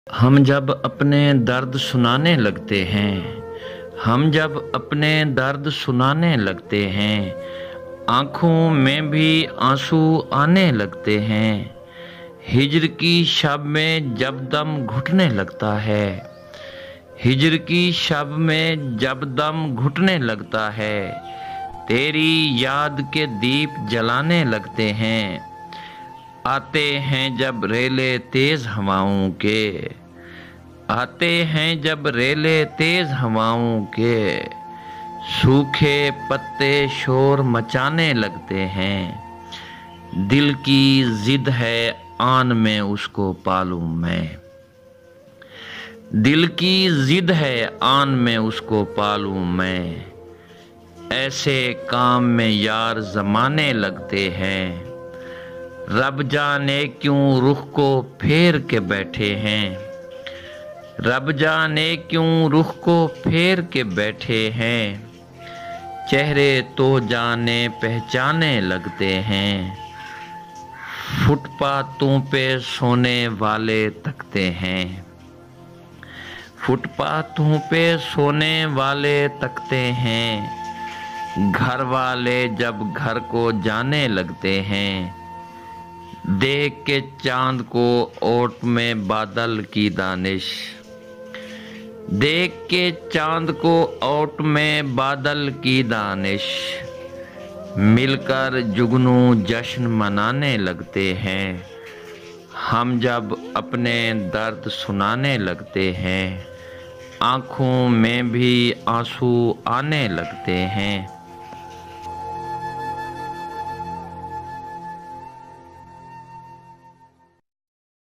हम जब अपने दर्द सुनाने लगते हैं, हम जब अपने दर्द सुनाने लगते हैं, आँखों में भी आंसू आने लगते हैं। हिज्र की शब में जब दम घुटने लगता है, हिज्र की शब में जब दम घुटने लगता है, तेरी याद के दीप जलाने लगते हैं। आते हैं जब रेले तेज हवाओं के, आते हैं जब रेले तेज हवाओं के, सूखे पत्ते शोर मचाने लगते हैं। दिल की जिद है आन में उसको पालूं मैं, दिल की जिद है आन में उसको पालूं मैं। ऐसे काम में यार जमाने लगते हैं, रब जाने क्यों रुख को फेर के बैठे हैं, रब जाने क्यों रुख को फेर के बैठे हैं। चेहरे तो जाने पहचाने लगते हैं, फुटपाथों पे सोने वाले तकते हैं, फुटपाथों पे सोने वाले तकते हैं। घर वाले जब घर को जाने लगते हैं, देख के चांद को ओट में बादल की दानिश, देख के चांद को ओट में बादल की दानिश। मिलकर जुगनू जश्न मनाने लगते हैं, हम जब अपने दर्द सुनाने लगते हैं, आँखों में भी आंसू आने लगते हैं।